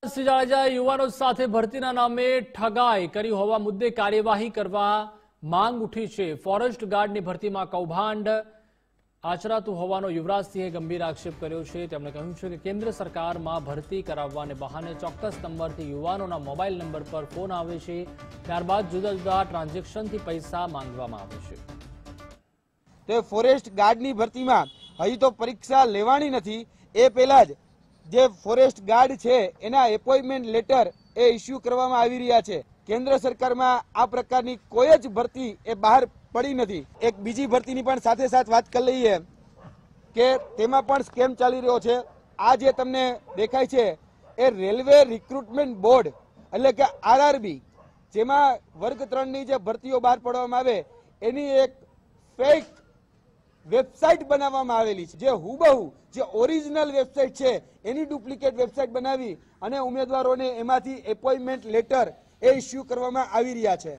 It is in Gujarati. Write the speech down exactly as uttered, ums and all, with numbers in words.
જાડેજા યુવાનો સાથે ભરતીના નામે ઠગાઈ કરી હોવા મુદ્દે કાર્યવાહી કરવા માંગ ઉઠી છે। ફોરેસ્ટ ગાર્ડની ભરતીમાં કૌભાંડ આચરાતું હોવાનો યુવરાજસિંહે ગંભીર આક્ષેપ કર્યો છે। તેમણે કહ્યું છે કે કેન્દ્ર સરકારમાં ભરતી કરાવવાને બહાને ચોક્કસ નંબરથી યુવાનોના મોબાઈલ નંબર પર ફોન આવે છે, ત્યારબાદ જુદા જુદા ટ્રાન્ઝેક્શનથી પૈસા માંગવામાં આવે છે। તે ફોરેસ્ટ ગાર્ડની ભરતીમાં હજી તો પરીક્ષા લેવાની નથી, એ પહેલા જ જે ફોરેસ્ટ ગાર્ડ છે એના એપોઇન્ટમેન્ટ લેટર એ ઇસ્યુ કરવામાં આવી રહ્યા છે। કેન્દ્ર સરકારમાં આ પ્રકારની કોઈ જ ભરતી એ બહાર પડી નથી। એક બીજી ભરતીની પણ સાથે સાથે વાત કરી લઈએ કે તેમાં પણ સ્કેમ ચાલી રહ્યો છે। આ જે તમને દેખાય છે એ રેલવે રિક્રુટમેન્ટ બોર્ડ એટલે કે આરઆરબી, જેમાં વર્ગ ત્રણની જે ભરતીઓ બહાર પાડવામાં આવે એની એક ફેક વેબસાઇટ બનાવવામાં આવેલી છે, જે હુબહુ જે ઓરિજિનલ વેબસાઇટ છે એની ડુપ્લિકેટ વેબસાઇટ બનાવી અને ઉમેદવારોને એમાંથી એપોઇન્ટમેન્ટ લેટર એ ઇસ્યુ કરવામાં આવી રહ્યા છે।